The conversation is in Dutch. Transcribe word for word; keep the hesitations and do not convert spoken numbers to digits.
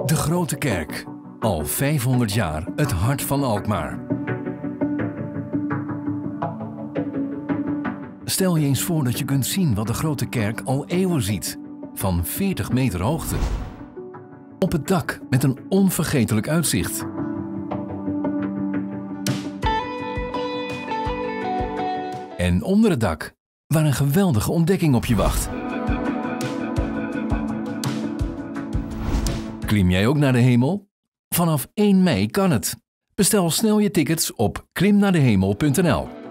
De Grote Kerk. Al vijfhonderd jaar het hart van Alkmaar. Stel je eens voor dat je kunt zien wat de Grote Kerk al eeuwen ziet. Van veertig meter hoogte. Op het dak met een onvergetelijk uitzicht. En onder het dak, waar een geweldige ontdekking op je wacht. Klim jij ook naar de hemel? Vanaf één mei kan het. Bestel snel je tickets op klim naar de hemel punt n l.